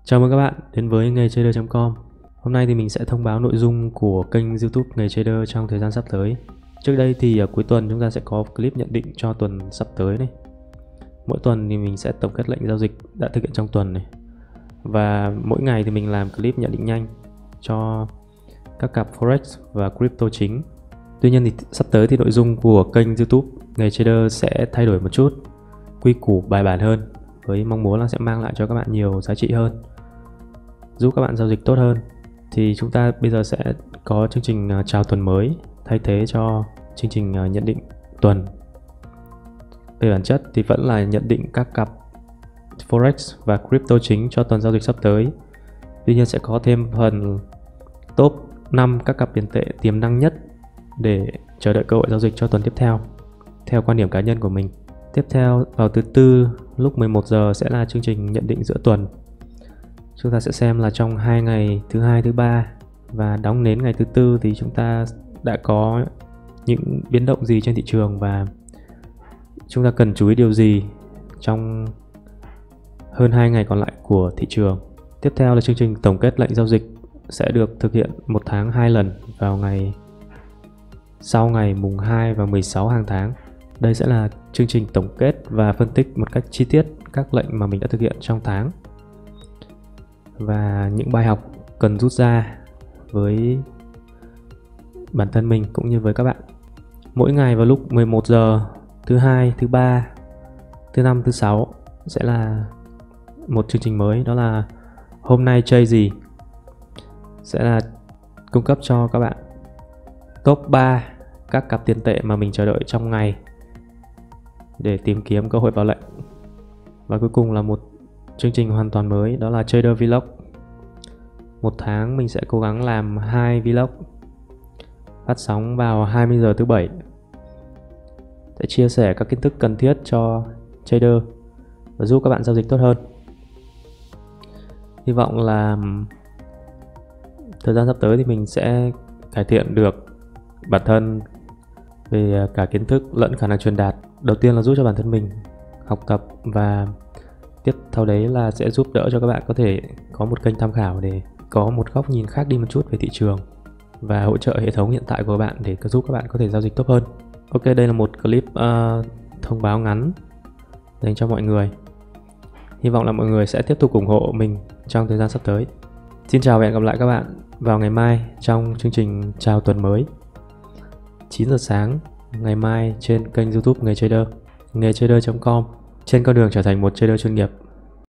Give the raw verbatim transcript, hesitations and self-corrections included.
Chào mừng các bạn đến với nghề trader chấm com. Hôm nay thì mình sẽ thông báo nội dung của kênh YouTube nghề trader trong thời gian sắp tới. Trước đây thì ở cuối tuần chúng ta sẽ có clip nhận định cho tuần sắp tới này. Mỗi tuần thì mình sẽ tổng kết lệnh giao dịch đã thực hiện trong tuần này. Và mỗi ngày thì mình làm clip nhận định nhanh cho các cặp forex và crypto chính. Tuy nhiên thì sắp tới thì nội dung của kênh YouTube nghề trader sẽ thay đổi một chút, quy củ bài bản hơn, với mong muốn là sẽ mang lại cho các bạn nhiều giá trị hơn, giúp các bạn giao dịch tốt hơn. Thì chúng ta bây giờ sẽ có chương trình chào tuần mới thay thế cho chương trình nhận định tuần. Về bản chất thì vẫn là nhận định các cặp forex và crypto chính cho tuần giao dịch sắp tới. Tuy nhiên sẽ có thêm phần top năm các cặp tiền tệ tiềm năng nhất để chờ đợi cơ hội giao dịch cho tuần tiếp theo, theo quan điểm cá nhân của mình. Tiếp theo vào thứ tư lúc mười một giờ sẽ là chương trình nhận định giữa tuần. Chúng ta sẽ xem là trong hai ngày thứ hai, thứ ba và đóng nến ngày thứ tư thì chúng ta đã có những biến động gì trên thị trường và chúng ta cần chú ý điều gì trong hơn hai ngày còn lại của thị trường. Tiếp theo là chương trình tổng kết lệnh giao dịch sẽ được thực hiện một tháng hai lần vào ngày sau ngày mùng hai và mười sáu hàng tháng. Đây sẽ là chương trình tổng kết và phân tích một cách chi tiết các lệnh mà mình đã thực hiện trong tháng và những bài học cần rút ra với bản thân mình cũng như với các bạn. Mỗi ngày vào lúc mười một giờ thứ hai, thứ ba, thứ năm, thứ sáu sẽ là một chương trình mới, đó là hôm nay chơi gì, sẽ là cung cấp cho các bạn top ba các cặp tiền tệ mà mình chờ đợi trong ngày để tìm kiếm cơ hội vào lệnh. Và cuối cùng là một chương trình hoàn toàn mới, đó là Trader Vlog. Một tháng mình sẽ cố gắng làm hai vlog phát sóng vào hai mươi giờ thứ bảy, sẽ chia sẻ các kiến thức cần thiết cho trader và giúp các bạn giao dịch tốt hơn. Hy vọng là thời gian sắp tới thì mình sẽ cải thiện được bản thân về cả kiến thức lẫn khả năng truyền đạt. Đầu tiên là giúp cho bản thân mình học tập, và tiếp theo đấy là sẽ giúp đỡ cho các bạn có thể có một kênh tham khảo để có một góc nhìn khác đi một chút về thị trường và hỗ trợ hệ thống hiện tại của các bạn để giúp các bạn có thể giao dịch tốt hơn. Ok, đây là một clip uh, thông báo ngắn dành cho mọi người. Hy vọng là mọi người sẽ tiếp tục ủng hộ mình trong thời gian sắp tới. Xin chào và hẹn gặp lại các bạn vào ngày mai trong chương trình chào tuần mới chín giờ sáng ngày mai trên kênh YouTube nghề trader nghề trader chấm com, trên con đường trở thành một trader chuyên nghiệp.